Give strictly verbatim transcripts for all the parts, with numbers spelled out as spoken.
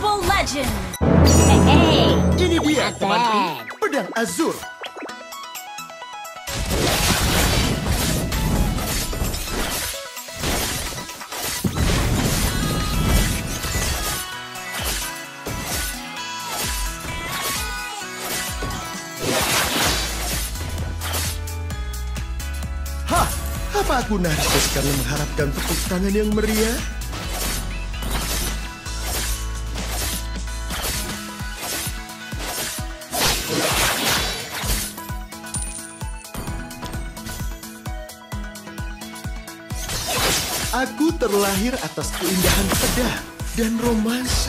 Mobile Legends. Hey, Ini dia temanku, pedang Azur. Hah, apa aku narsis karena mengharapkan tepuk tangan yang meriah? Aku terlahir atas keindahan pedang dan romansa.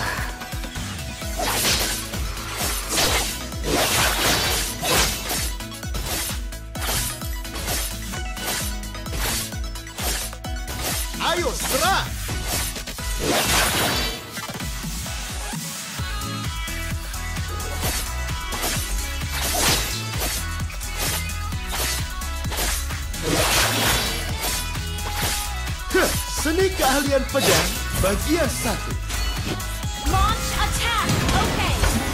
Ayo serang! Seni keahlian pedang bagian satu. Launch attack. Okay.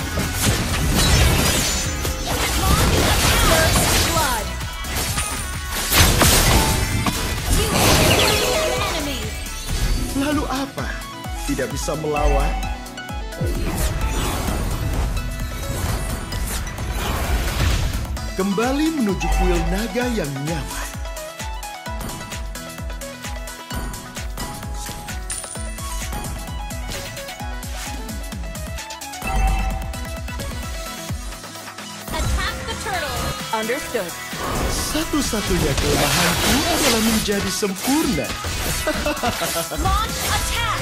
Launch attack. First blood. You slain an enemy. Lalu apa? Tidak bisa melawan? Kembali menuju kuil naga yang nyaman. Understood. Satu-satunya kelemahanku adalah menjadi sempurna. Launch attack.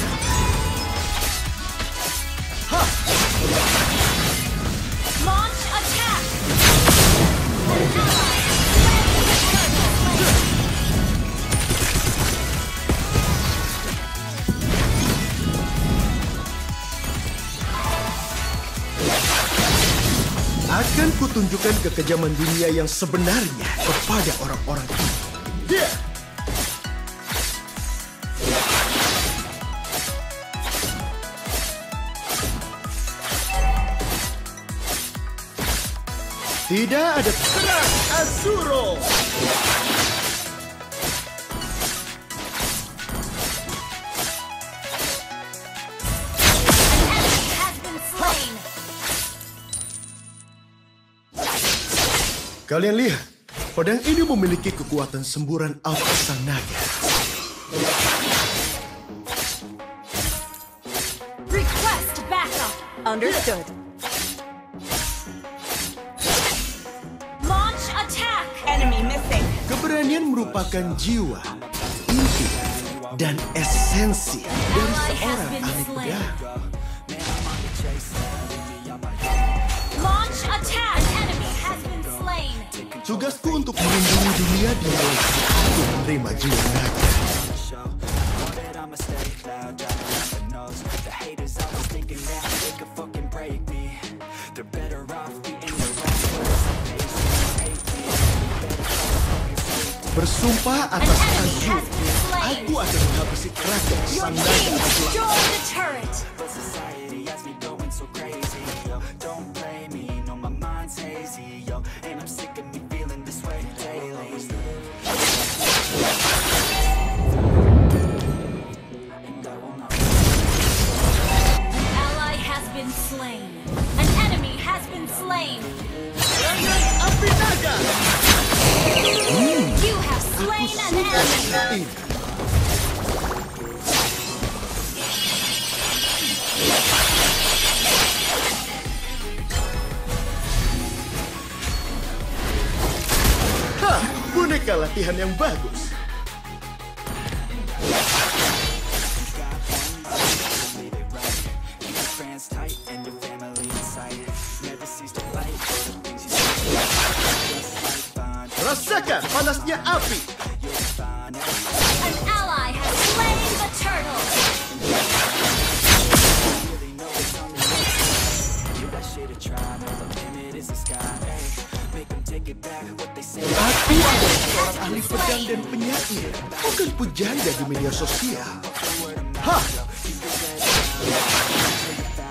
Ha! Launch attack. An ally has slain the turtle. Akan kutunjukkan kekejaman dunia yang sebenarnya kepada orang-orang itu. Dia! Tidak ada terang Azuro! Kalian lihat, pedang ini memiliki kekuatan semburan api sang naga. Request backup. Understood. Launch attack. Enemy missing. Keberanian merupakan jiwa, inti, dan esensi dari seorang ahli pedang. Launch attack. Enemy has been slain. Tugasku untuk melindungi dunia di bawah aku menerima jiwa naga. Bersumpah atas Azur, aku akan menghabisi kerajaan Your sang team naga. destroyed the turret. Been slain. An enemy has been slain. Api naga! You have slain an enemy. Hah, boneka latihan yang bagus. Rasakan panasnya api. An ally has slain the turtle. Aku adalah seorang ahli pedang dan penyair, bukan pujangga di media sosial. Hah!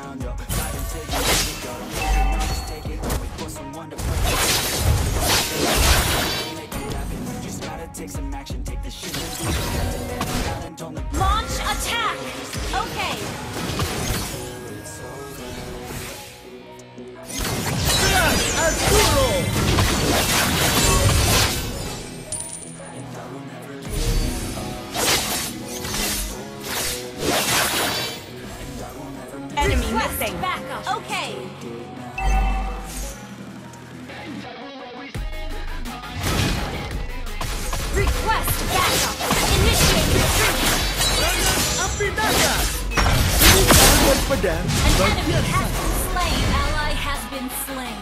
backup. Okay. Request backup. Initiate retreat. Api naga. Ini tangan pedang. An enemy has been slain. Ally has been slain.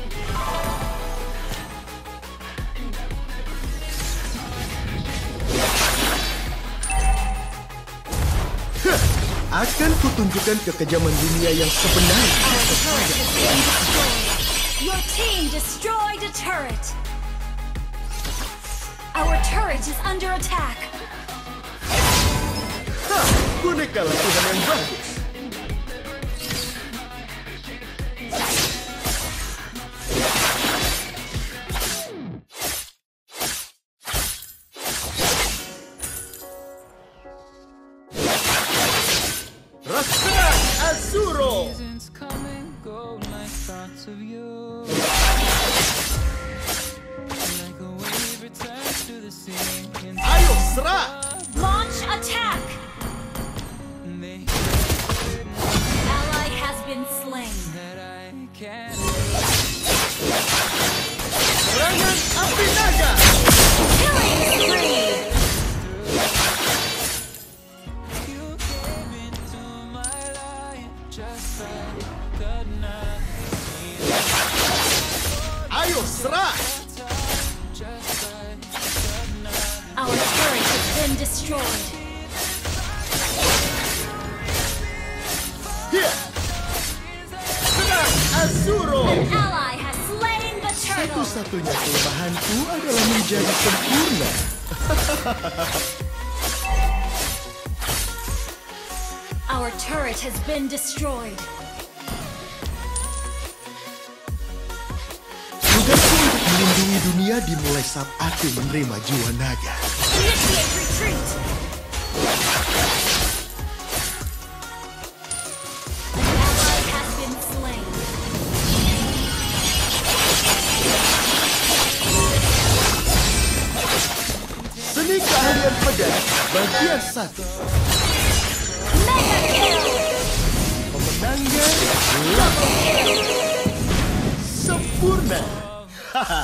Akan kutunjukkan kekejaman dunia yang sebenarnya. Our turret has been destroyed. Your team destroyed a turret. Our turret is under attack. Hah, boneka latihan yang bagus. Rasakan Azuro. Ayo serang. Launch attack. Ally has been slain. Serangan api naga. Killing spree. Ayo serang. Our turret has been destroyed. Here. Serang Azuro. An ally has slain the turtle. Satu-satunya kelemahanku adalah menjadi sempurna. Our turret has been destroyed. Tugasku untuk melindungi dunia dimulai saat aku menerima jiwa naga. Initiate retreat. An ally has been slain. Seni keahlian pedang bagian satu. Mega kill. Pemenangnya Double kill. sempurna. Haha.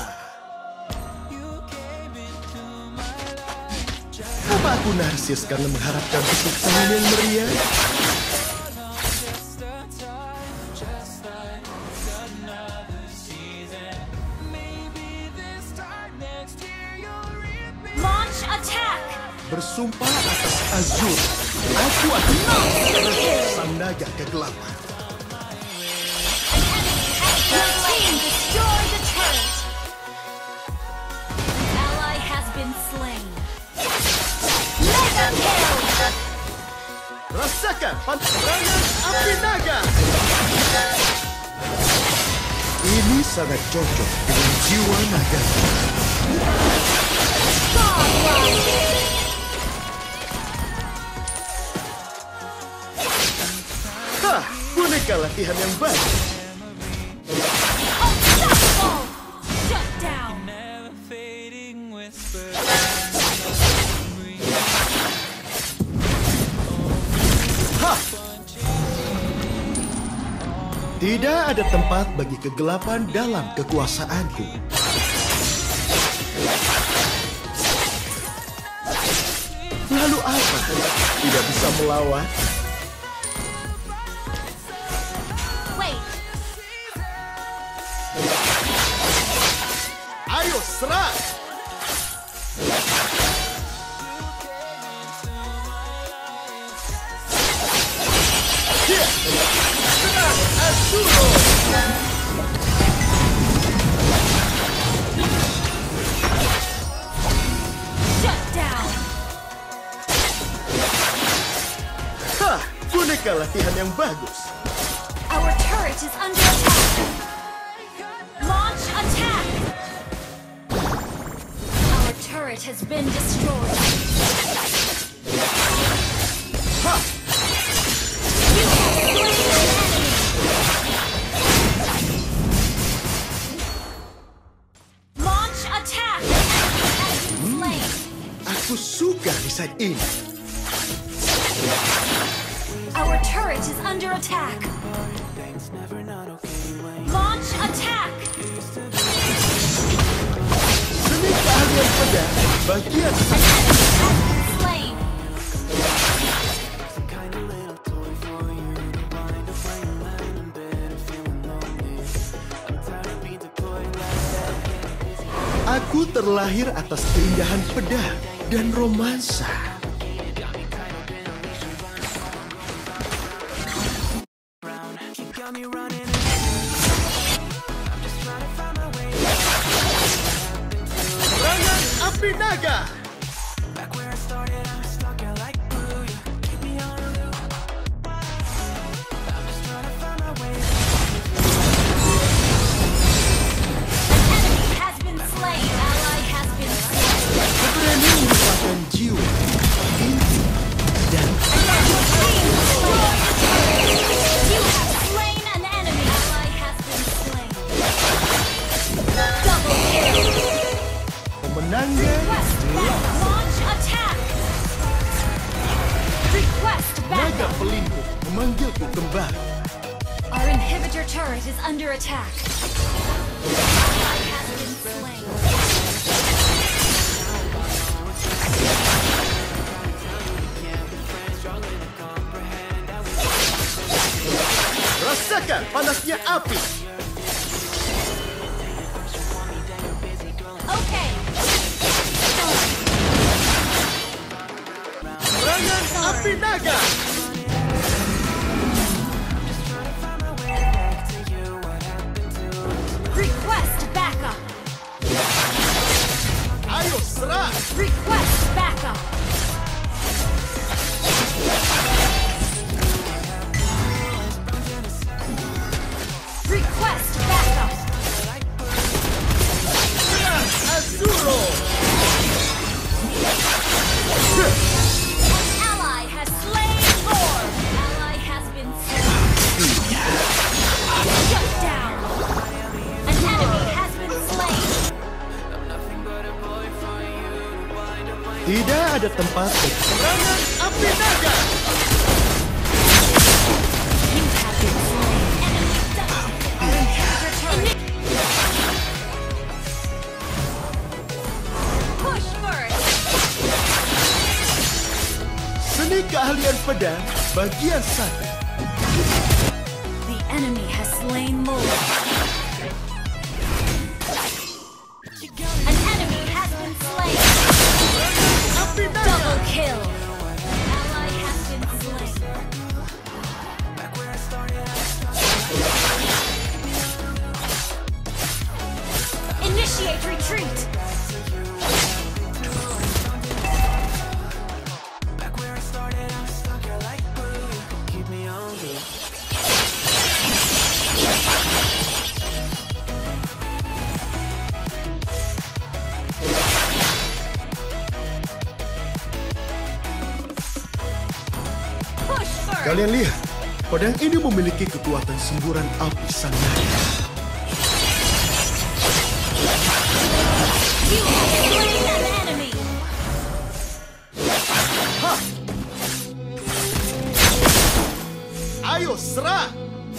Apa aku narsis karena mengharapkan kesuksesan yang meriah? Launch attack. Bersumpah atas Azur, aku akan merebut sang naga kegelapan. Your team destroyed the turret. An ally has been slain. Mega kill. Rasakan pantangan api naga. Ini sangat cocok dengan jiwa naga. Godlike. Hah, boneka latihan yang bagus. Unstoppable. Shut down. Hah! Tidak ada tempat bagi kegelapan dalam kekuasaanku. Lalu apa? Tidak bisa melawan? Wait. Ayo serang! Here! Serang Azuro! Shut down. Hah! Boneka latihan yang bagus. Our turret is under attack. Launch attack. Our turret has been destroyed. Ha! You have slain an enemy. Launch attack. An enemy has been slain. Aku suka desain ini. Our turret is under attack. Launch attack! Seni keahlian pedang bagian satu. Slain! Aku terlahir atas keindahan pedang dan romansa. Serangan api naga. Has been slain! Ally has been slain! Keberanian merupakan jiwa, inti, dan You have slain an enemy! Ally has been slain! Double kill! pemenangnya. Request back! Launch attack! Request Naga back! pelindung memanggilku kembali. Our inhibitor turret is under attack. Ally has been slain. Rasakan panasnya api. Okay. Serangan api naga. Request backup. Ayo serang. Request backup. Request backup. Serang Azuro. An ally has slain Lord. Ally has been slain. Shut down. An enemy has been slain. Tidak ada tempat bagi serangan api naga. You have been slain. Enemy double. Our inhibitor turret. Push first. Seni keahlian pedang bagian satu. The enemy has slain Lord. An enemy has been slain. Api naga. Double kill. Ally has been slain. Initiate retreat. Push first. Kalian lihat, pedang ini memiliki kekuatan semburan api sang naga. You have slain an enemy. Ayo serang.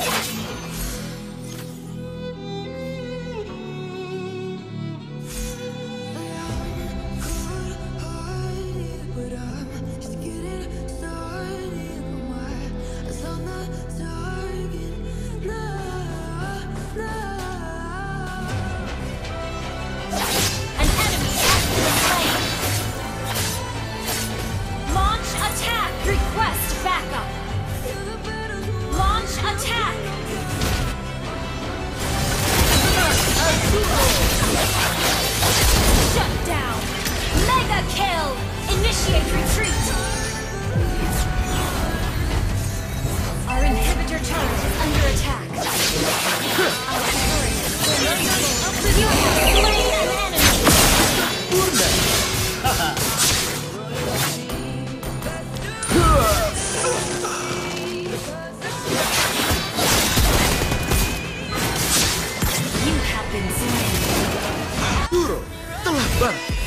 An enemy has been slain. Launch attack. Request backup. Launch attack. Shut down. Mega kill. Initiate retreat. Our inhibitor turret is under attack. Our turret is slain. You have slain an enemy. Purna. You have been slain. Turo telah bangkit.